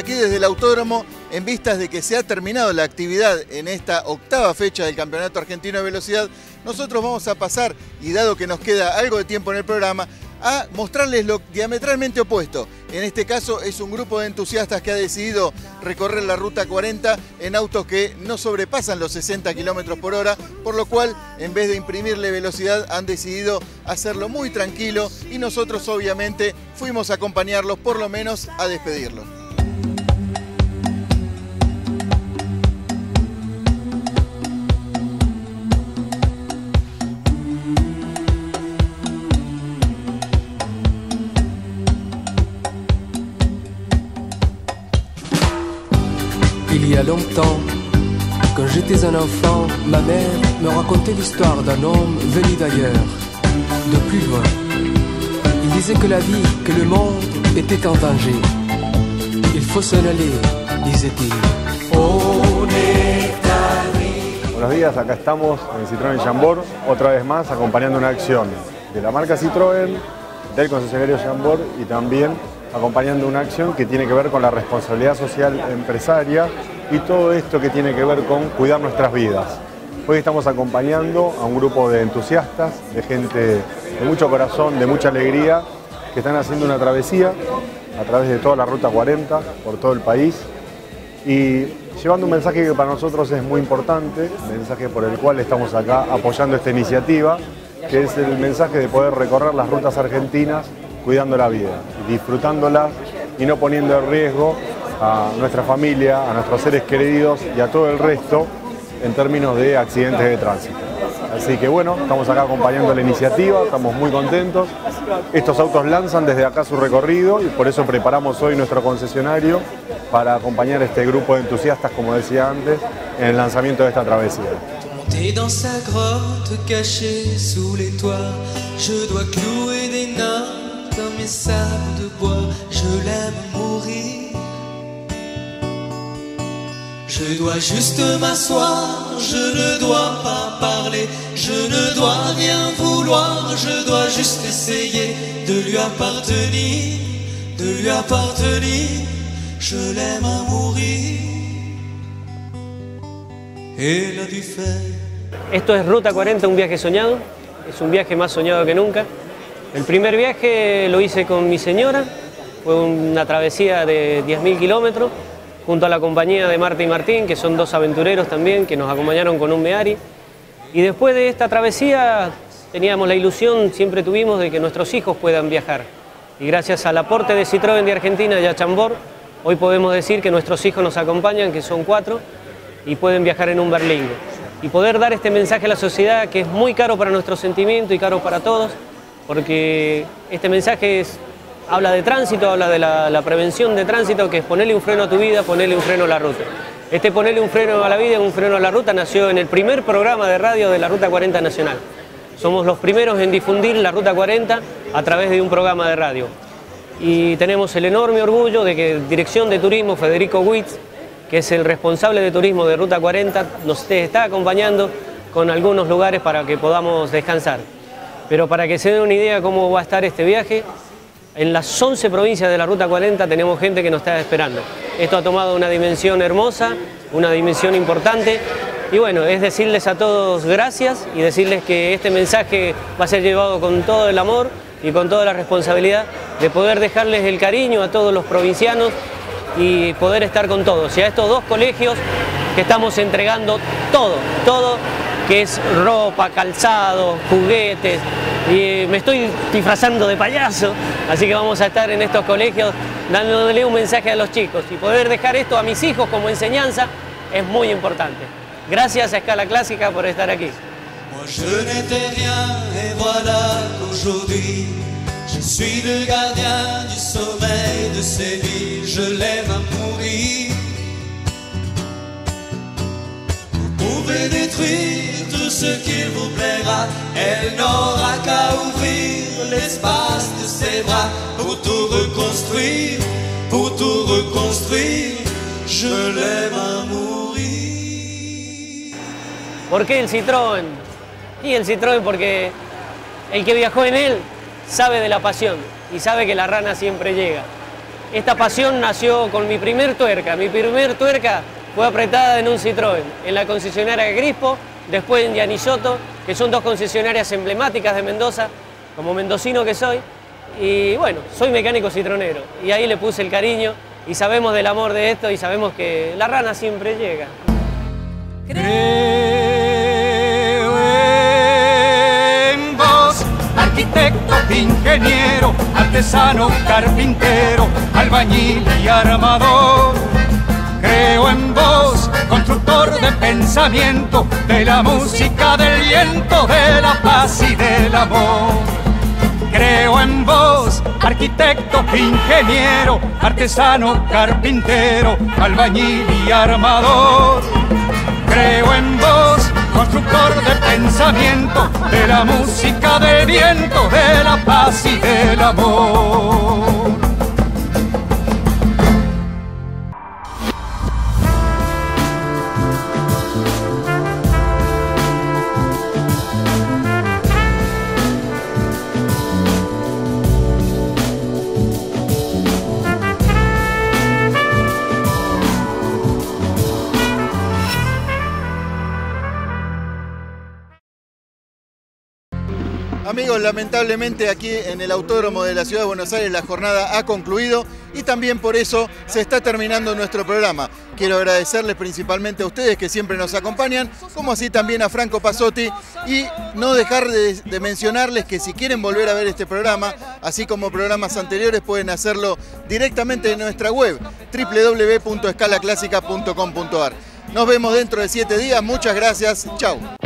aquí desde el autódromo, en vistas de que se ha terminado la actividad en esta octava fecha del Campeonato Argentino de Velocidad, nosotros vamos a pasar, y dado que nos queda algo de tiempo en el programa, a mostrarles lo diametralmente opuesto. En este caso es un grupo de entusiastas que ha decidido recorrer la Ruta 40 en autos que no sobrepasan los 60 km por hora, por lo cual en vez de imprimirle velocidad han decidido hacerlo muy tranquilo y nosotros obviamente fuimos a acompañarlos, por lo menos a despedirlos. Il y a longtemps, quand j'étais un enfant, ma mère me racontait l'histoire d'un homme venu d'ailleurs, de plus loin. Il disait que la vie, que le monde était en danger. Il faut s'en aller, disait-il. Buenos días, acá estamos en Citroën Chambord, otra vez más acompañando una acción de la marca Citroën, del concesionario Chambord y también acompañando una acción que tiene que ver con la responsabilidad social empresaria y todo esto que tiene que ver con cuidar nuestras vidas. Hoy estamos acompañando a un grupo de entusiastas, de gente de mucho corazón, de mucha alegría, que están haciendo una travesía a través de toda la Ruta 40, por todo el país, y llevando un mensaje que para nosotros es muy importante, mensaje por el cual estamos acá apoyando esta iniciativa, que es el mensaje de poder recorrer las rutas argentinas cuidando la vida, disfrutándola y no poniendo en riesgo a nuestra familia, a nuestros seres queridos y a todo el resto en términos de accidentes de tránsito. Así que bueno, estamos acá acompañando la iniciativa, estamos muy contentos. Estos autos lanzan desde acá su recorrido y por eso preparamos hoy nuestro concesionario para acompañar a este grupo de entusiastas, como decía antes, en el lanzamiento de esta travesía. Dans sa grotte cachée sous les toits, je dois clouer des notes dans mes sables de bois. Je l'aime mourir. Je dois juste m'asseoir, je ne dois pas parler, je ne dois rien vouloir, je dois juste essayer de lui appartenir, de lui appartenir. Je l'aime à mourir. Elle a dû faire. Esto es Ruta 40, un viaje soñado, es un viaje más soñado que nunca. El primer viaje lo hice con mi señora, fue una travesía de 10.000 kilómetros, junto a la compañía de Marta y Martín, que son dos aventureros también, que nos acompañaron con un Meari. Y después de esta travesía teníamos la ilusión, siempre tuvimos, de que nuestros hijos puedan viajar. Y gracias al aporte de Citroën de Argentina y a Chambord, hoy podemos decir que nuestros hijos nos acompañan, que son 4, y pueden viajar en un Berlingo. Y poder dar este mensaje a la sociedad, que es muy caro para nuestro sentimiento y caro para todos, porque este mensaje habla de tránsito, habla de la prevención de tránsito, que es ponerle un freno a tu vida, ponerle un freno a la ruta. Este ponerle un freno a la vida, un freno a la ruta, nació en el primer programa de radio de la Ruta 40 Nacional. Somos los primeros en difundir la Ruta 40 a través de un programa de radio. Y tenemos el enorme orgullo de que Dirección de Turismo, Federico Witz, que es el responsable de turismo de Ruta 40, nos está acompañando con algunos lugares para que podamos descansar. Pero para que se den una idea de cómo va a estar este viaje, en las 11 provincias de la Ruta 40 tenemos gente que nos está esperando. Esto ha tomado una dimensión hermosa, una dimensión importante, y bueno, es decirles a todos gracias y decirles que este mensaje va a ser llevado con todo el amor y con toda la responsabilidad de poder dejarles el cariño a todos los provincianos y poder estar con todos. Y a estos dos colegios que estamos entregando todo, que es ropa, calzado, juguetes, y me estoy disfrazando de payaso, así que vamos a estar en estos colegios dándole un mensaje a los chicos y poder dejar esto a mis hijos como enseñanza es muy importante. Gracias a Escala Clásica por estar aquí. Moi je n'étais rien et voilà qu'aujourd'hui je suis le gardien du sommeil de ces villes, je l'aime à mourir. Vous pouvez détruire tout ce qu'il vous plaira, elle n'aura qu'à ouvrir l'espace de ses bras pour tout reconstruire, je l'aime à mourir. ¿Por qué el Citroën? Y el Citroën porque el que viajó en él sabe de la pasión y sabe que la rana siempre llega. esta pasión nació con mi primer tuerca. Mi primer tuerca fue apretada en un Citroën, en la concesionaria Grispo, después en Gianni-Giotto, que son dos concesionarias emblemáticas de Mendoza, como mendocino que soy. Y bueno, soy mecánico citronero, y ahí le puse el cariño, y sabemos del amor de esto, y sabemos que la rana siempre llega. Creo en vos, arquitecto, ingeniero, artesano, carpintero, albañil y armador. Creo en vos, constructor de pensamiento, de la música, del viento, de la paz y del amor. Creo en vos, arquitecto, ingeniero, artesano, carpintero, albañil y armador. Creo en vos, constructor de pensamiento, de la música, del viento, de la paz y del amor. Amigos, lamentablemente aquí en el Autódromo de la Ciudad de Buenos Aires la jornada ha concluido y también por eso se está terminando nuestro programa. Quiero agradecerles principalmente a ustedes que siempre nos acompañan, como así también a Franco Pasotti, y no dejar de mencionarles que si quieren volver a ver este programa, así como programas anteriores, pueden hacerlo directamente en nuestra web www.escalaclásica.com.ar. Nos vemos dentro de 7 días, muchas gracias, chau.